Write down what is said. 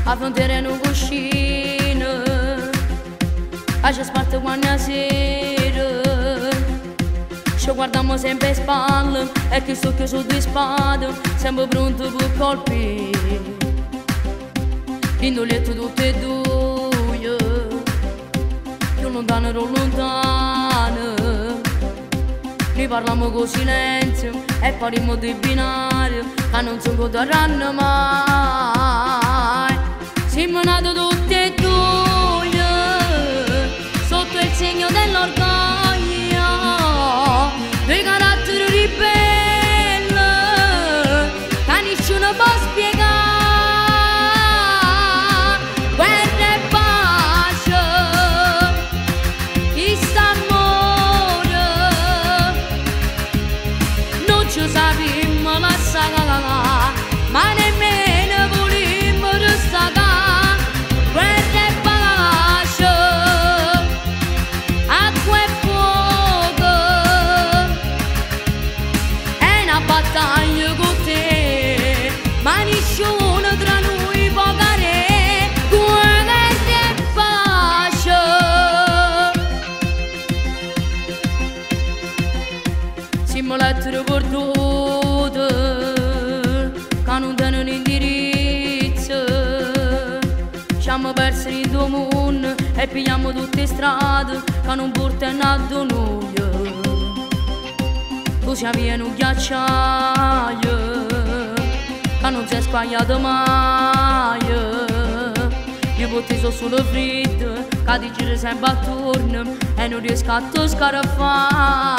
a frontiera non cuscino, a ci sparte quando è sera, ci guardiamo sempre in spalle e che sto chiuso di spade, sempre pronto per colpire, in un letto tutte e due, più lontano non lontano, noi parliamo con silenzio e parliamo di binario, che non si potranno mai. Siamo nati tutti e due sotto il segno dell'orgoglio, dei caratteri ribelli che nessuno può spiegare. Guerra e pace, questo amore non ci sappiamo lasciare, ma nemmeno volimmo restare. Battaglia con te, ma nessuno tra noi può dare guerra e pace. Siamo lettere perdute che non tengono indirizzo, siamo persi in due mondi e pigliamo tutte le strade che non portano a noi. Tu sei in un ghiacciaio che non si è sbagliato mai. Io porti sono solo freddo che ti gira sempre attorno e non riesco a scarafare.